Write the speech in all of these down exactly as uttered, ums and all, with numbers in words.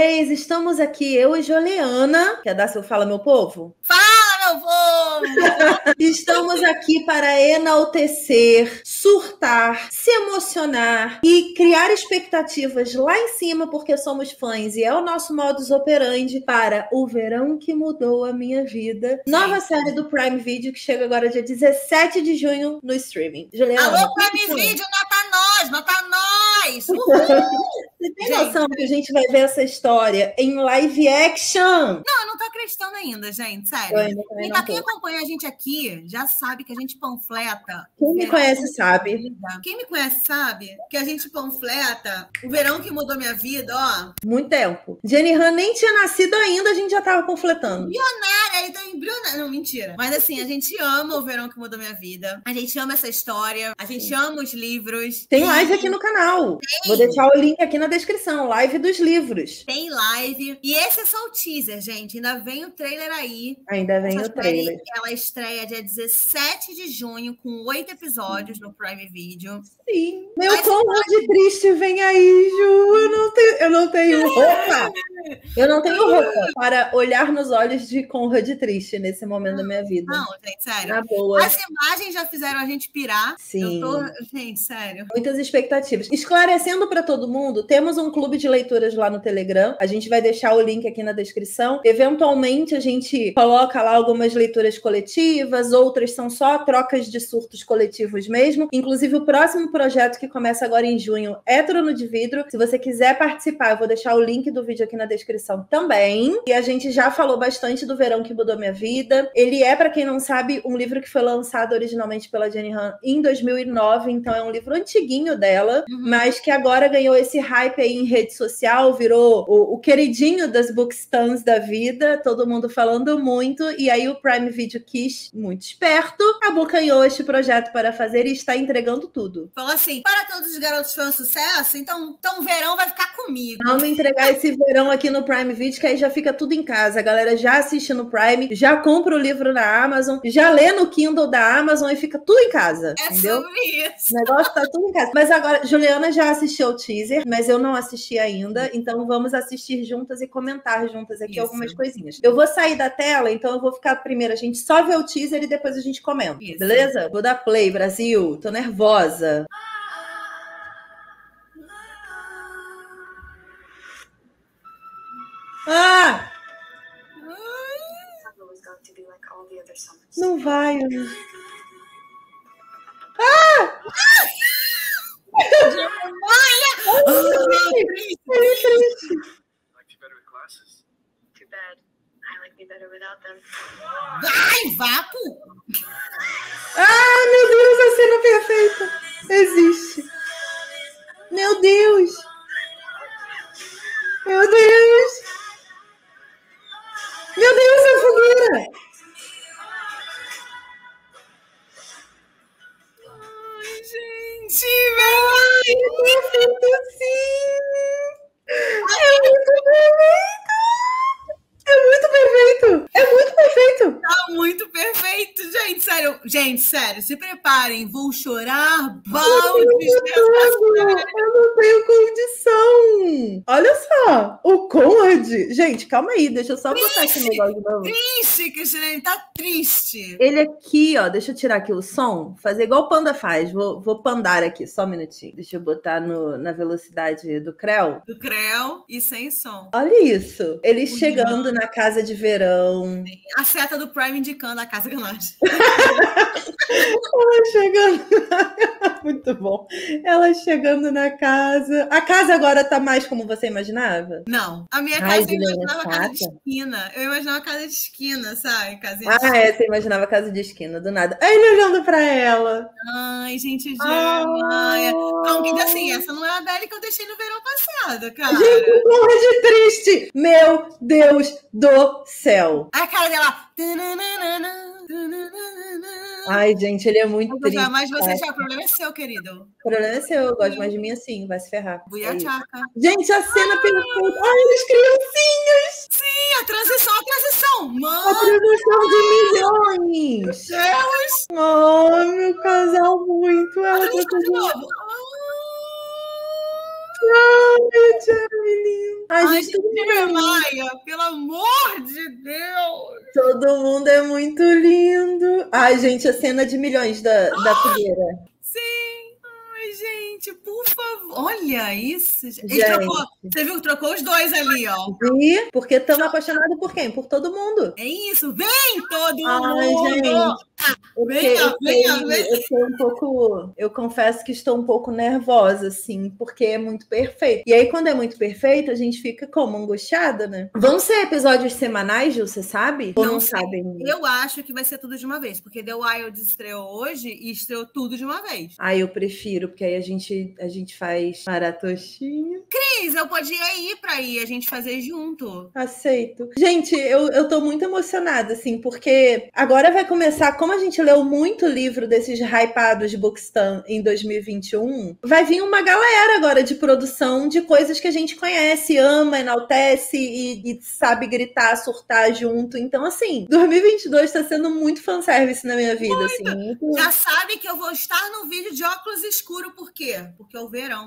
vocês? Estamos aqui, eu e Juliana. Quer dar seu fala, meu povo? Fala, meu povo! Estamos aqui para enaltecer, surtar, se emocionar e criar expectativas lá em cima, porque somos fãs e é o nosso modus operandi para O Verão que Mudou a Minha Vida. Nova Sim. série do Prime Video que chega agora dia dezessete de junho no streaming. Juliana, Alô, Prime Video, nota nós, nota nós! Uhul! Você tem gente, noção que a gente vai ver essa história em live action? Não, eu não tô acreditando ainda, gente, sério. E pra quem acompanha a gente aqui, já sabe que a gente panfleta. Quem me conhece sabe. Quem me conhece sabe que a gente panfleta O Verão que Mudou Minha Vida, ó. Muito tempo. Jenny Han nem tinha nascido ainda, a gente já tava panfletando. Milionária, então embrionária. Não, mentira. Mas assim, a gente ama O Verão que Mudou Minha Vida. A gente ama essa história. A gente Sim. ama os livros. Tem live aqui no canal. Tem. Vou deixar o link aqui na descrição. Live dos livros. Tem live. E esse é só o teaser, gente. Ainda vem o trailer aí. Ainda vem Essa o trailer. Ela estreia dia dezessete de junho com oito episódios no Prime Video. Sim. Meu Conrad triste vem aí, Ju. Eu não tenho, eu não tenho roupa. Eu não tenho roupa para olhar nos olhos de Conrad triste nesse momento não, da minha vida. Não, gente, sério. Na boa. As imagens já fizeram a gente pirar. Sim. Eu tô... Gente, sério. Muitas expectativas. Esclarecendo para todo mundo, temos um clube de leituras lá no Telegram. A gente vai deixar o link aqui na descrição. Eventualmente, a gente coloca lá algumas leituras coletivas, outras são só trocas de surtos coletivos mesmo. Inclusive, o próximo projeto que começa agora em junho é Trono de Vidro. Se você quiser participar, eu vou deixar o link do vídeo aqui na descrição também. E a gente já falou bastante do Verão que Mudou Minha Vida. Ele é, para quem não sabe, um livro que foi lançado originalmente pela Jenny Han em dois mil e nove, então é um livro antiguinho dela, uhum. mas que agora ganhou esse hype aí em rede social, virou o, o queridinho das bookstans da vida, todo mundo falando muito, e aí o Prime Video quis, muito esperto, abocanhou este projeto para fazer e está entregando tudo. Falou assim, para todos os garotos foi um sucesso, então, então o verão vai ficar comigo. Vamos entregar esse verão aqui no Prime Video, que aí já fica tudo em casa, a galera já assiste no Prime, já compra o livro na Amazon, já lê no Kindle da Amazon e fica tudo em casa, é entendeu? Sobre isso. O negócio tá tudo em casa. Mas agora, Juliana já assistiu o teaser, mas eu não assisti ainda, então vamos assistir juntas e comentar juntas aqui Isso. algumas coisinhas. Eu vou sair da tela, então eu vou ficar primeiro, a gente só vê o teaser e depois a gente comenta, Isso. beleza? Vou dar play, Brasil, tô nervosa. Ah! Não vai. Ah! Vai, vapo! Ah, meu Deus, a cena perfeita existe. Meu Deus. Meu Deus. Meu Deus, é a fogueira. Gente, ai, é perfeito assim. É muito perfeito. É muito perfeito. É muito perfeito. Tá muito perfeito, gente. Sério, gente, sério, se preparem. Vou chorar baldes. Eu não tenho condição. Olha só, o Conrad. Gente, calma aí, deixa eu só triste, botar aqui no negócio de novo. Triste, Cristina, ele tá triste. Ele aqui, ó, deixa eu tirar aqui o som, fazer igual o Panda faz. Vou, vou pandar aqui, só um minutinho. Deixa eu botar no, na velocidade do Creu. Do Creu e sem som. Olha isso. Ele Muito chegando bom. Na casa de verão. A seta do Prime indicando a casa Ganage. Ela chegando. Muito bom. Ela chegando na casa. A casa agora tá mais como você imaginava? Não. A minha Ai, casa eu imaginava casa de esquina. Eu imaginava casa de esquina, sabe? Casinha ah, de é. Você imaginava casa de esquina, do nada. Aí ele olhando pra ela. Ai, gente, Maia. Não, que assim, essa não é a Belle que eu deixei no verão passado, cara. Gente, morre de triste. Meu Deus do céu. A cara dela. Ai, gente, ele é muito triste. Mas você já, o problema é seu, querido. O problema é seu, eu gosto mais de mim assim, vai se ferrar. Buiachaca. Gente, a cena perfeita. Ai, as criancinhas. Sim, a transição, a transição. Mano. A transição de milhões. Deus. Oh, meu casal muito. Ela tá de novo. Ai, Jeremy. Ai, Ai, gente, todo mundo é lindo. Maia, pelo amor de Deus! Todo mundo é muito lindo. Ai, gente, a cena de milhões da, da fogueira. Sim! Ai, gente, por favor. Olha isso. Ele Gente. trocou. Você viu que trocou os dois ali, ó. E porque estamos apaixonados por quem? Por todo mundo. É isso. Vem todo Ai, mundo! gente. Eu Venha, fiquei- eu venha, fiquei- venha. Eu estou um pouco. Eu confesso que estou um pouco nervosa, assim, porque é muito perfeito. E aí, quando é muito perfeito, a gente fica como? Angustiada, né? Vão ser episódios semanais, Gil, você sabe? Ou Não não sei. sabem? Eu acho que vai ser tudo de uma vez, porque The Wild estreou hoje e estreou tudo de uma vez. Ah, eu prefiro, porque aí a gente, a gente faz maratostinha. Cris, eu podia ir pra ir, a gente fazer junto. Aceito. Gente, eu, eu tô muito emocionada, assim, porque agora vai começar, como a gente leu muito livro desses hypados de Bookstan em dois mil e vinte e um, vai vir uma galera agora de produção de coisas que a gente conhece, ama, enaltece e, e sabe gritar, surtar junto. Então, assim, dois mil e vinte e dois tá sendo muito fanservice na minha vida, assim. Muito... Já sabe que eu vou estar no vídeo de óculos escuro, por quê? Porque é o verão.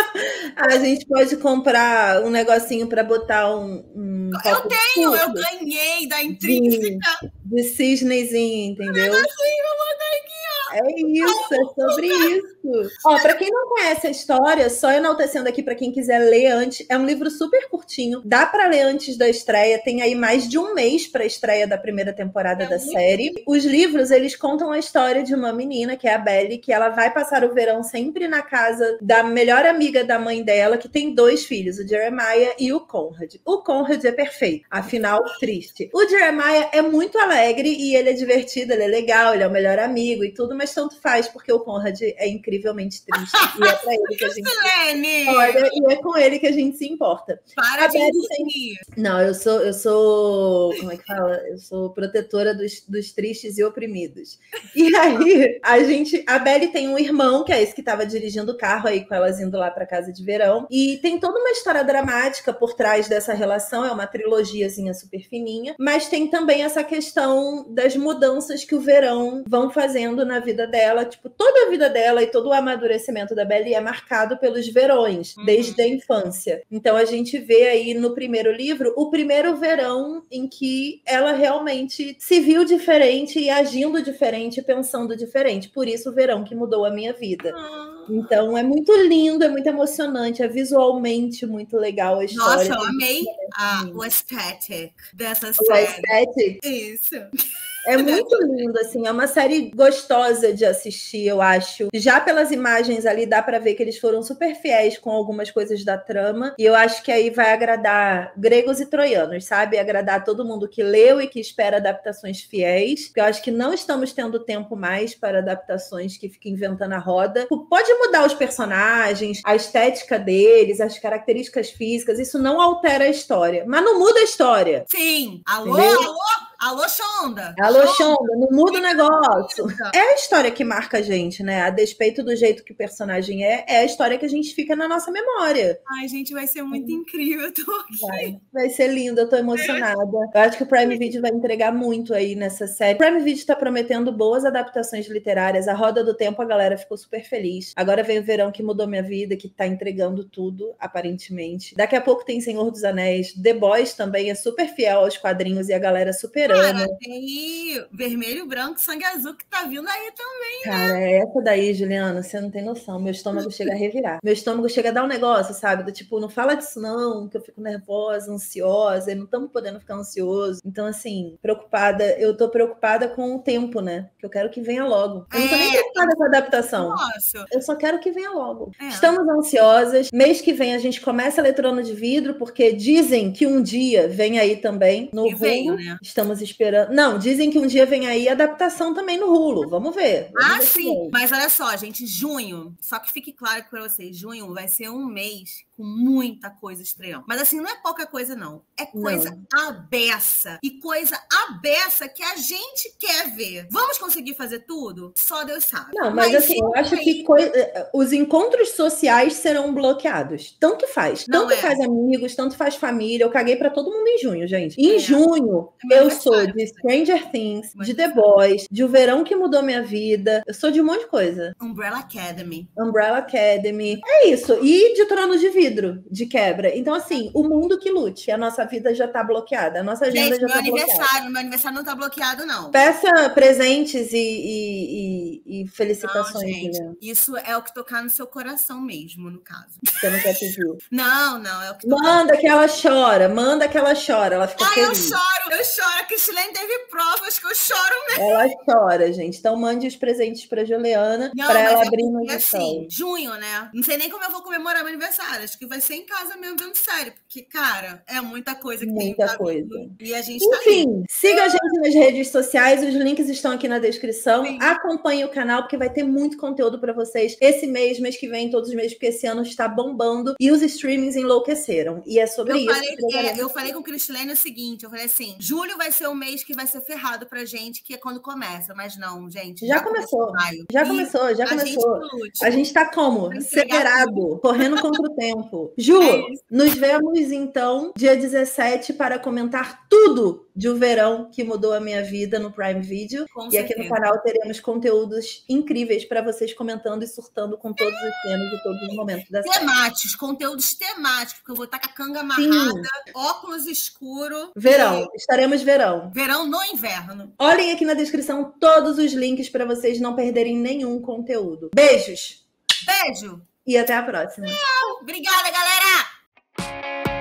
A gente pode comprar um negocinho pra botar um... um Eu tenho, curto eu ganhei da Intrínseca. de cisnezinho, entendeu? Assim, eu vou dar aqui, ó. É isso, é sobre isso. Ó, para quem não conhece a história, só enaltecendo aqui para quem quiser ler antes, é um livro super curtinho, dá para ler antes da estreia, tem aí mais de um mês para a estreia da primeira temporada É da muito série. Os livros, eles contam a história de uma menina, que é a Belly, que ela vai passar o verão sempre na casa da melhor amiga da mãe dela, que tem dois filhos, o Jeremiah e o Conrad. O Conrad é perfeito, afinal, triste. O Jeremiah é muito alegre e ele é divertido, ele é legal, ele é o melhor amigo e tudo, mas tanto faz, porque o Conrad é incrivelmente triste. E é pra ele que a gente Silene! olha, e é com ele que a gente se importa. Para A de Betty tem- mentir. Não, eu sou, eu sou, como é que fala? Eu sou protetora dos, dos tristes e oprimidos. E aí, a gente, a Belly tem um irmão, que é esse que estava dirigindo o carro aí com elas indo lá para casa de verão, e tem toda uma história dramática por trás dessa relação, é uma trilogiazinha super fininha, mas tem também essa questão das mudanças que o verão vão fazendo na vida dela, tipo, toda a vida dela e todo o amadurecimento da Belly é marcado pelos verões, Uhum. desde a infância. Então a gente vê aí no primeiro livro o primeiro verão em que ela realmente se viu diferente e agindo diferente, pensando diferente. Por isso o verão que mudou a minha vida. Ah. Então é muito lindo, é muito emocionante, é visualmente muito legal a história. Nossa, eu amei a, lindo. o aesthetic dessa O série. aesthetic Isso. é muito lindo, assim, é uma série gostosa de assistir, eu acho. Já pelas imagens ali, dá pra ver que eles foram super fiéis com algumas coisas da trama, e eu acho que aí vai agradar gregos e troianos, sabe? Agradar todo mundo que leu e que espera adaptações fiéis, porque eu acho que não estamos tendo tempo mais para adaptações que fiquem inventando a roda. Pode mudar os personagens, a estética deles, as características físicas, isso não altera a história, mas não muda a história. Sim. Alô, Entendeu? alô, alô, Shonda. Alô, Shonda, não muda o negócio. É a história que marca a gente, né? A despeito do jeito que o personagem é, é a história que a gente fica na nossa memória. Ai, gente, vai ser muito incrível. Eu tô aqui. Vai, vai ser lindo, eu tô emocionada. Eu acho que o Prime Video vai entregar muito aí nessa série. O Prime Video tá prometendo boas adaptações literárias. A Roda do Tempo, a galera ficou super feliz. Agora vem o Verão, que mudou minha vida, que tá entregando tudo, aparentemente. Daqui a pouco tem Senhor dos Anéis. The Boys também é super fiel aos quadrinhos e a galera super ama. Cara, tem vermelho, branco, sangue azul que tá vindo aí também. Cara, é essa daí, Juliana, você não tem noção. Meu estômago chega a revirar. Meu estômago chega a dar um negócio, sabe? Do tipo, não fala disso não, que eu fico nervosa, ansiosa, e não estamos podendo ficar ansioso. Então, assim, preocupada. Eu tô preocupada com o tempo, né? Que eu quero que venha logo. Eu não tô nem É. preocupada com a adaptação. Nossa. Eu só quero que venha logo. É. Estamos ansiosas. Mês que vem a gente começa a ler Trono de Vidro, porque dizem que um dia vem aí também no E veio, Hulu. né? Estamos esperando. Não, dizem que um dia vem aí adaptação também no Hulu. Vamos ver. Vamos Ah, ver se sim. vem. Mas olha só, gente, junho, só que fique claro para vocês, junho vai ser um mês com muita coisa estreando. Mas assim, não é pouca coisa, não. É coisa abeça. E coisa abeça que a gente quer ver. Vamos conseguir fazer tudo? Só Deus sabe. Não, mas, assim, eu acho que coi- os encontros sociais serão bloqueados. Tanto faz. Não Tanto é. faz amigos, tanto faz família. Eu caguei pra todo mundo em junho, gente. Em É. junho, É meu eu sou aniversário. de Stranger Things, Meu de The Boys, de O Verão que Mudou Minha Vida. Eu sou de um monte de coisa. Umbrella Academy. Umbrella Academy. É isso. E de Trono de Vidro. vidro de quebra. Então, assim, o mundo que lute. A nossa vida já tá bloqueada. A nossa agenda Gente, já meu tá aniversário, bloqueada. meu aniversário não tá bloqueado, não. Peça presentes e, e, e, e felicitações, Não, gente, Juliana. isso é o que tocar no seu coração mesmo, no caso. Você não quer pedir. Não, não, é o que tocar. Manda que ela chora, manda que ela chora. Ela fica Ai, eu feliz. choro, eu choro. A Cristiane teve provas que eu choro mesmo. Ela chora, gente. Então mande os presentes pra Juliana Não, para ela mas é abrir porque, no assim, junho, né? Não sei nem como eu vou comemorar meu aniversário. Acho que vai ser em casa mesmo, vendo série. Porque, cara, é muita coisa que Muita tem coisa. E a gente tá Enfim, siga a gente nas redes sociais, os links estão aqui na descrição. Sim. Acompanhe o canal, porque vai ter muito conteúdo para vocês esse mês, mês que vem, todos os meses, porque esse ano está bombando e os streamings enlouqueceram. E é sobre Eu isso. falei, que é, eu falei com o Cristiane o seguinte: eu falei assim, julho vai ser o mês que vai ser ferrado pra gente, que é quando começa. Mas não, gente. Já, já começou. maio. Já E começou, já a começou. Gente, a gente tá como? Acelerado, correndo contra o tempo. Ju, é nos vemos então dia dezessete para comentar tudo de O Verão que Mudou a Minha Vida no Prime Video. Com e certeza. Aqui no canal teremos conteúdos incríveis para vocês comentando e surtando com todos os temas e todos os momentos da série. Temáticos, conteúdos temáticos, porque eu vou estar com a canga amarrada, Sim. óculos escuro. Verão, e... estaremos verão. Verão no inverno. Olhem aqui na descrição todos os links para vocês não perderem nenhum conteúdo. Beijos! Beijo! E até a próxima. Obrigada, galera!